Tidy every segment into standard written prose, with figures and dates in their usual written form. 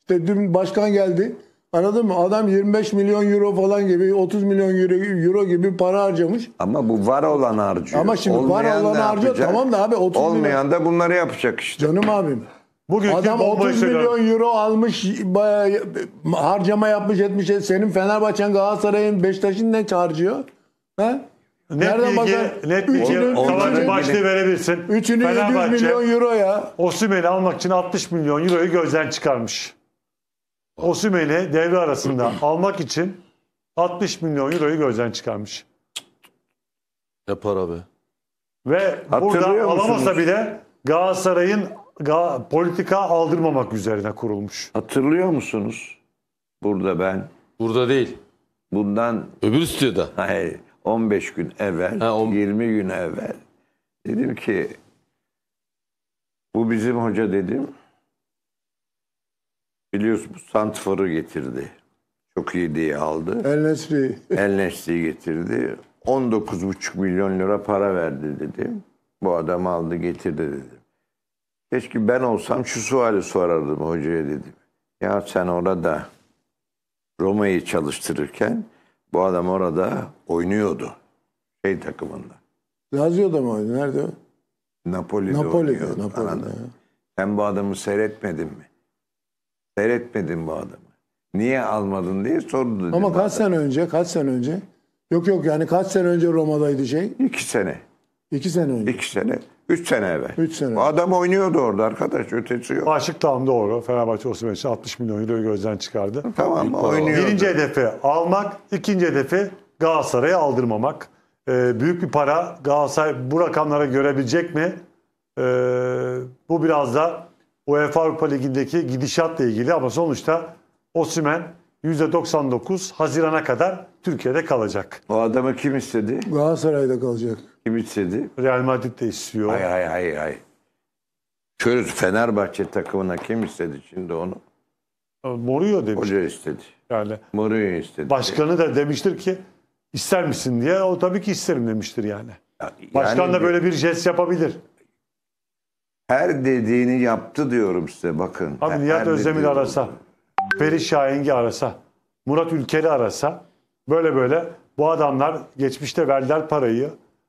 İşte dün başkan geldi. Anladın mı? Adam 25 milyon euro falan gibi 30 milyon euro gibi para harcamış. Ama bu var olan harcıyor. Ama şimdi olmayan var olan harcıyor. Tamam da abi 30 olmayan da bunları yapacak işte. Canım abim. Bugünkü Adam 30 milyon euro almış, harcama yapmış etmiş. Senin Fenerbahçe'nin, Galatasaray'ın, Beşiktaş'ın ne harcıyor? He? Net bilgi Kavacı başlığı verebilirsin. Üçünü 700 milyon euro ya. Osimhen'i almak için 60 milyon euroyu gözden çıkarmış. Osimhen'i devre arasında almak için 60 milyon euroyu gözden çıkarmış. Ne para be. Ve burada alamasa bile Galatasaray'ın politika aldırmamak üzerine kurulmuş. Hatırlıyor musunuz? Burada ben. Burada değil. Bundan. Öbür stüdyoda. Hayır. 15 gün evvel, 20 gün evvel dedim ki bu bizim hoca dedim. Biliyorsunuz santrforu getirdi. Çok iyi diye aldı. El Nesri'yi getirdi. 19,5 milyon lira para verdi dedim. Bu adam aldı getirdi dedim. Keşke ben olsam şu suali sorardım hocaya dedim. Ya sen orada Roma'yı çalıştırırken bu adam orada oynuyordu. Takımında. Lazio'da mı oynuyor? Nerede o? Napoli'de oynuyordu. Sen bu adamı seyretmedin mi? Seyretmedin bu adamı. Niye almadın diye sordu. Dedim. Ama kaç sene önce? Yok yani kaç sene önce Roma'daydı 2 sene. 2 sene önce. 2 sene. 3 sene evvel. 3 sene. Bu adam oynuyordu orada arkadaş. Ötesi yok. Aşık tam doğru. Fenerbahçe Osimhen için 60 milyon euroyu gözden çıkardı. Tamam oynuyordu. Birinci hedefi almak. İkinci hedefi Galatasaray'a aldırmamak. Büyük bir para. Galatasaray bu rakamlara görebilecek mi? Bu biraz da UEFA Avrupa Ligi'ndeki gidişatla ilgili ama sonuçta Osimhen %99 Haziran'a kadar Türkiye'de kalacak. O adamı kim istedi? Galatasaray'da kalacak. Kim istedi? Real Madrid de istiyor. Hayır. Şöyle Fenerbahçe takımına kim istedi şimdi onu? Mourinho demiş. Hoca istedi. Yani Mourinho istedi. Başkanı da demiştir ki ister misin diye. O tabii ki isterim demiştir yani. Başkan da böyle bir jest yapabilir. Her dediğini yaptı diyorum size bakın. Abi Nihat Özdemir arasa, Feri Şahengi arasa, Murat Ülker'i arasa böyle bu adamlar geçmişte verdiler parayı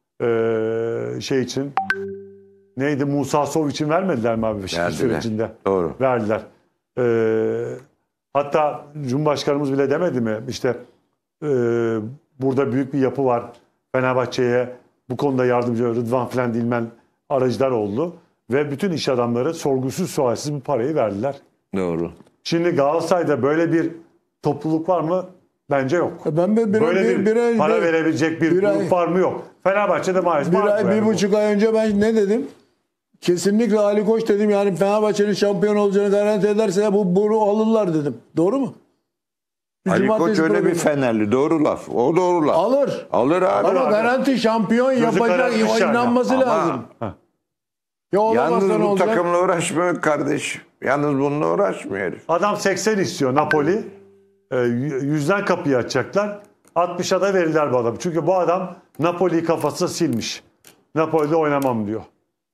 için neydi Musa Sov için vermediler mi abi Beşiktaş sürecinde? Doğru. Verdiler. Hatta Cumhurbaşkanımız bile demedi mi? İşte burada büyük bir yapı var. Fenerbahçe'ye bu konuda yardımcı Rıdvan falan Dilmen aracılar oldu. Ve bütün iş adamları sorgusuz sualsiz bu parayı verdiler. Doğru. Şimdi Galatasaray'da böyle bir topluluk var mı? Bence yok. Böyle bir para verebilecek bir grup var mı? Yok. Fenerbahçe'de maalesef var. 1,5 ay önce ben ne dedim? Kesinlikle Ali Koç dedim yani Fenerbahçe'nin şampiyon olacağını garanti ederse bunu alırlar dedim. Doğru mu? Ali Koç öyle bir Fenerli. Doğru laf. O doğru laf. Alır. Alır abi. Ama garanti şampiyon yapacak. İnanması lazım. Yalnız bu takımla uğraşmıyor kardeş. Yalnız bununla uğraşmıyor herif. Adam 80 istiyor Napoli. 100'den kapıyı açacaklar. 60'a da verirler bu adam. Çünkü bu adam Napoli'yi kafasına silmiş. Napoli'de oynamam diyor.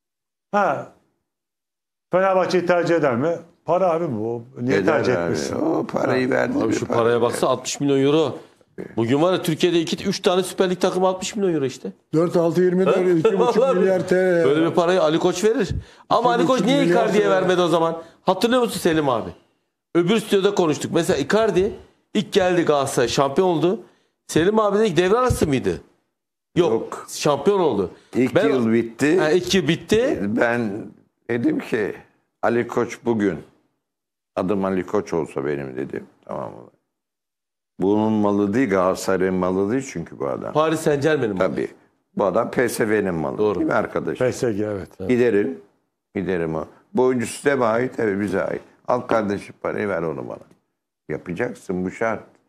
Fenerbahçe'yi tercih eder mi? Para abi bu. Niye tercih etmesin? O parayı verdi. Abi şu paraya baksa 60 milyon euro. Bugün var ya Türkiye'de 3 tane Süper Lig takımı 60 milyon euro işte. 4, 6, 24, 2,5 milyar TL. Böyle bir parayı Ali Koç verir. Ama Ali Koç niye Icardi'ye vermedi o zaman? Hatırlıyor musun Selim abi? Öbür stüdyoda konuştuk. Mesela Icardi ilk geldi Galatasaray şampiyon oldu. Selim abi de ilk devre arası mıydı? Yok. Şampiyon oldu. İlk yıl bitti. İlk yıl bitti. Ben dedim ki Ali Koç bugün adım Ali Koç olsa benim dedim. Tamam mı? Bunun malı değil, Galatasaray'ın malı değil çünkü bu adam. Paris Saint-Germain'in malı. Tabii. Bu adam PSV'nin malı. Doğru. Değil mi arkadaş? PSG evet. Giderim o. Bu oyuncu size mi ait? Evet bize ait. Al kardeşim parayı ver onu bana. Yapacaksın bu şart.